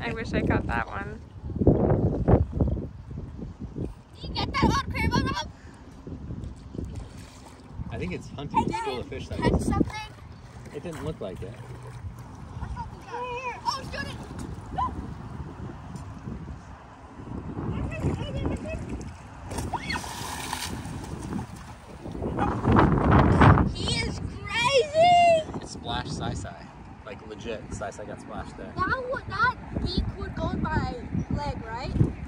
I wish I caught that one. Did you get that on camera, Rob? I think it's hunting to steal the fish that Catch was. something? It didn't look like it. Oh, shoot it! He is crazy! It splashed Sai. Like legit, Sai got splashed there. That beak would go in my leg, right?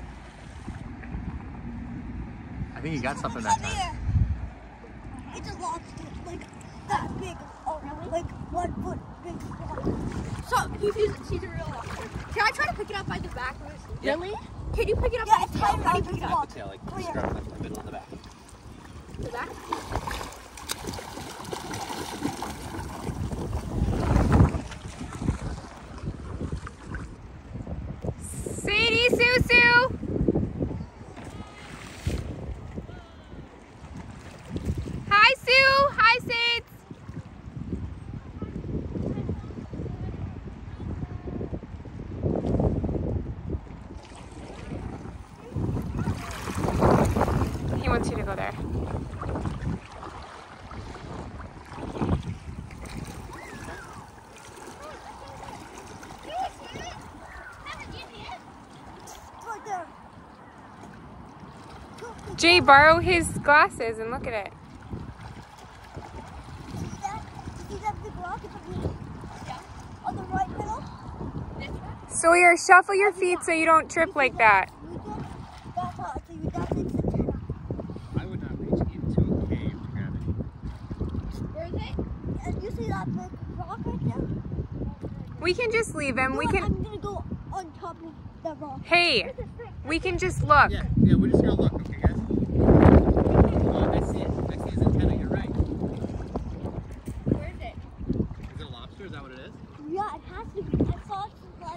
I think he got something that time. It's a lobster, like that big. Oh, really? Like 1 foot big. So he's a real lobster. Can I try to pick it up by the back? Yeah. Really? Can you pick it up by the tail? How do you pick it up? The tail, like just grab it from the middle of the back. The back? Sadie, Susu! Hi, Sue! Hi, Sades! He wants you to go there. Jay, borrow his glasses and look at it. See that big rock on the right middle? Sawyer, shuffle your feet so you don't trip like that. I would not reach into a cave to grab it. Where is it? And you see that big rock right there? We can just leave him. We can. I'm gonna go on top of the rock. Hey, we can just look. Yeah, we're just gonna look, okay, guys? Oh, I see it. I see his antenna. You're right. Where is it? Is it a lobster? Is that what it is? Yeah, it has to be. I saw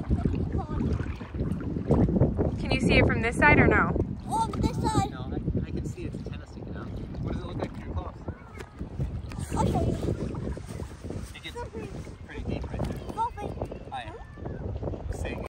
it like Can you see it from this side or no? on this side. No, I can see its antenna sticking out. What does it look like from your close? I'll show you.